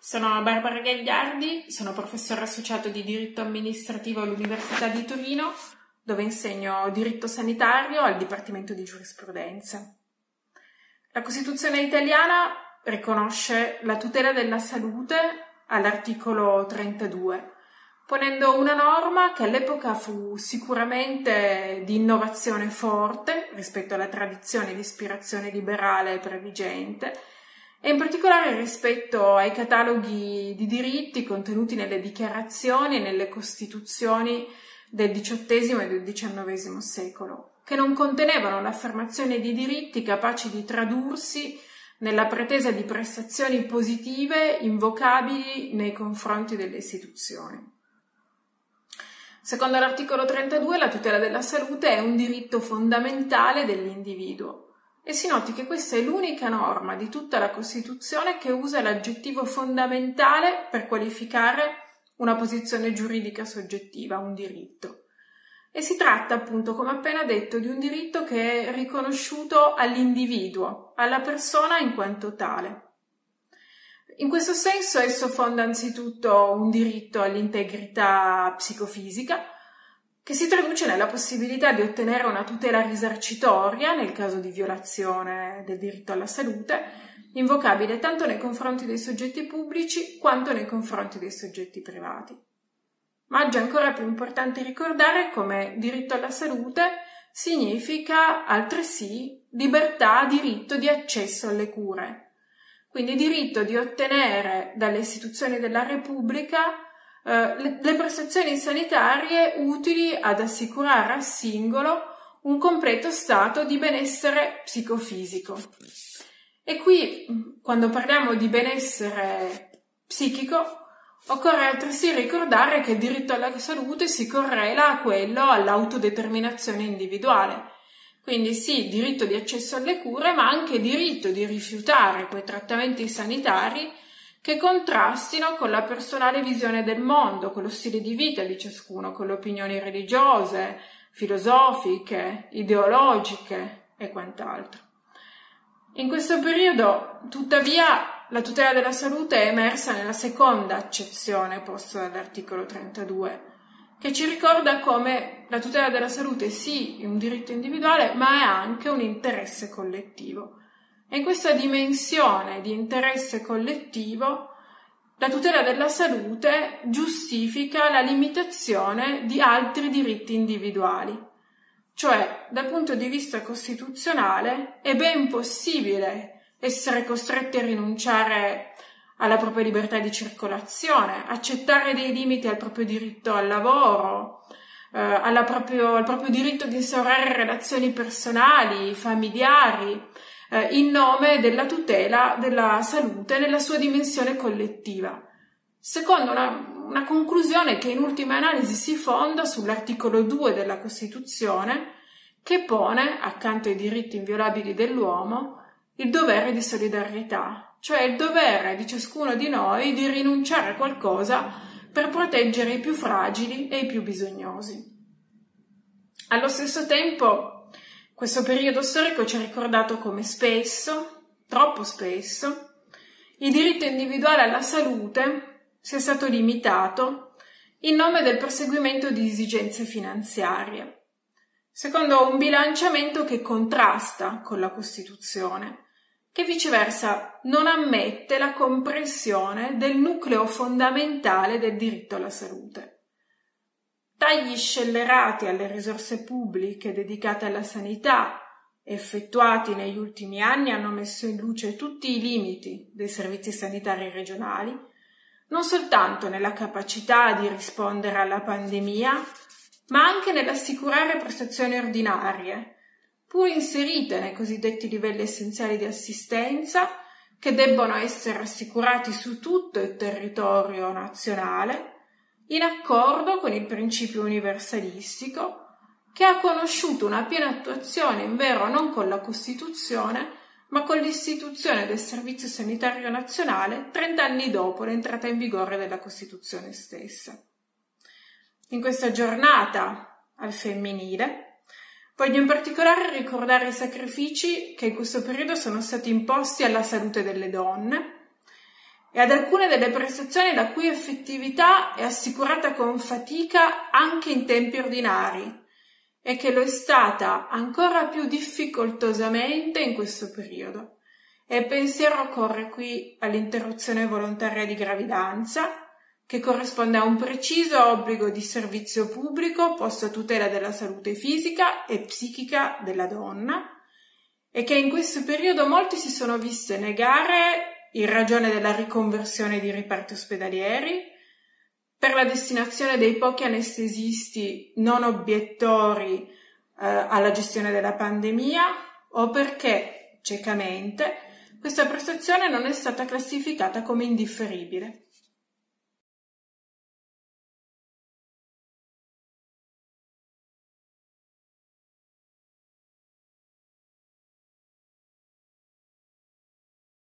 Sono Barbara Gagliardi, sono professore associato di diritto amministrativo all'Università di Torino, dove insegno diritto sanitario al Dipartimento di Giurisprudenza. La Costituzione italiana riconosce la tutela della salute all'articolo 32, ponendo una norma che all'epoca fu sicuramente di innovazione forte rispetto alla tradizione di ispirazione liberale previgente, e in particolare rispetto ai cataloghi di diritti contenuti nelle dichiarazioni e nelle costituzioni del XVIII e del XIX secolo, che non contenevano l'affermazione di diritti capaci di tradursi nella pretesa di prestazioni positive invocabili nei confronti delle istituzioni. Secondo l'articolo 32, la tutela della salute è un diritto fondamentale dell'individuo. E si noti che questa è l'unica norma di tutta la Costituzione che usa l'aggettivo fondamentale per qualificare una posizione giuridica soggettiva, un diritto. E si tratta, appunto, come appena detto, di un diritto che è riconosciuto all'individuo, alla persona in quanto tale. In questo senso esso fonda anzitutto un diritto all'integrità psicofisica, che si traduce nella possibilità di ottenere una tutela risarcitoria nel caso di violazione del diritto alla salute, invocabile tanto nei confronti dei soggetti pubblici quanto nei confronti dei soggetti privati. Ma oggi è ancora più importante ricordare come diritto alla salute significa altresì libertà, diritto di accesso alle cure, quindi diritto di ottenere dalle istituzioni della Repubblica le prestazioni sanitarie utili ad assicurare al singolo un completo stato di benessere psicofisico. E qui, quando parliamo di benessere psichico, occorre altresì ricordare che il diritto alla salute si correla a quello all'autodeterminazione individuale. Quindi sì, diritto di accesso alle cure, ma anche diritto di rifiutare quei trattamenti sanitari che contrastino con la personale visione del mondo, con lo stile di vita di ciascuno, con le opinioni religiose, filosofiche, ideologiche e quant'altro. In questo periodo, tuttavia, la tutela della salute è emersa nella seconda accezione posta dall'articolo 32, che ci ricorda come la tutela della salute sì è un diritto individuale, ma è anche un interesse collettivo. E in questa dimensione di interesse collettivo, la tutela della salute giustifica la limitazione di altri diritti individuali. Cioè, dal punto di vista costituzionale, è ben possibile essere costretti a rinunciare alla propria libertà di circolazione, accettare dei limiti al proprio diritto al lavoro, al proprio diritto di instaurare relazioni personali, familiari, in nome della tutela della salute nella sua dimensione collettiva, secondo una conclusione che in ultima analisi si fonda sull'articolo 2 della Costituzione, che pone, accanto ai diritti inviolabili dell'uomo, il dovere di solidarietà, cioè il dovere di ciascuno di noi di rinunciare a qualcosa per proteggere i più fragili e i più bisognosi. Allo stesso tempo, questo periodo storico ci ha ricordato come spesso, troppo spesso, il diritto individuale alla salute sia stato limitato in nome del perseguimento di esigenze finanziarie, secondo un bilanciamento che contrasta con la Costituzione, che viceversa non ammette la compressione del nucleo fondamentale del diritto alla salute. Tagli scellerati alle risorse pubbliche dedicate alla sanità, effettuati negli ultimi anni, hanno messo in luce tutti i limiti dei servizi sanitari regionali, non soltanto nella capacità di rispondere alla pandemia, ma anche nell'assicurare prestazioni ordinarie, pur inserite nei cosiddetti livelli essenziali di assistenza, che debbono essere assicurati su tutto il territorio nazionale, in accordo con il principio universalistico, che ha conosciuto una piena attuazione, invero non con la Costituzione, ma con l'istituzione del Servizio Sanitario Nazionale 30 anni dopo l'entrata in vigore della Costituzione stessa. In questa giornata al femminile, voglio in particolare ricordare i sacrifici che in questo periodo sono stati imposti alla salute delle donne e ad alcune delle prestazioni la cui effettività è assicurata con fatica anche in tempi ordinari e che lo è stata ancora più difficoltosamente in questo periodo. E il pensiero corre qui all'interruzione volontaria di gravidanza, che corrisponde a un preciso obbligo di servizio pubblico posto a tutela della salute fisica e psichica della donna e che in questo periodo molti si sono viste negare in ragione della riconversione di reparti ospedalieri, per la destinazione dei pochi anestesisti non obiettori alla gestione della pandemia o perché, ciecamente, questa prestazione non è stata classificata come indifferibile.